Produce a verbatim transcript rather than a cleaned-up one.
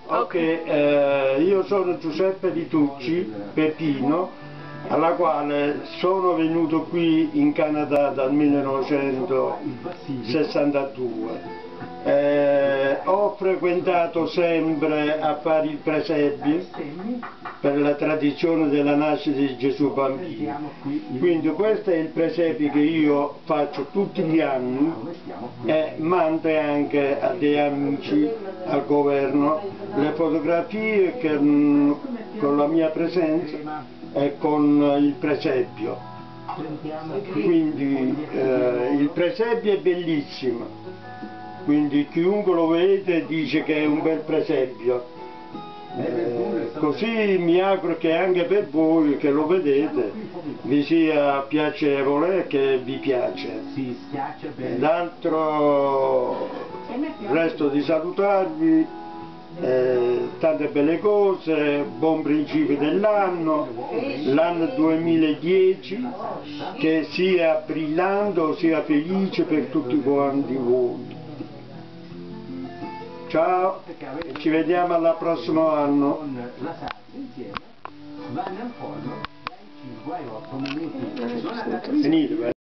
Ok, eh, io sono Giuseppe Di Tucci, Peppino, alla quale sono venuto qui in Canada dal millenovecentosessantadue. Eh, ho frequentato sempre a fare il presepio per la tradizione della nascita di Gesù Bambino. Quindi questo è il presepio che io faccio tutti gli anni e mando anche a dei amici, al governo, le fotografie che, mh, con la mia presenza e con il presepio. Quindi eh, il presepio è bellissimo. Quindi chiunque lo vede dice che è un bel presepio. Eh, così mi auguro che anche per voi che lo vedete vi sia piacevole e che vi piace. D'altro resto di salutarvi, eh, tante belle cose, buon principio dell'anno, l'anno duemiladieci che sia brillante, sia felice per tutti quanti voi. Ciao, ci vediamo al prossimo anno. Finito,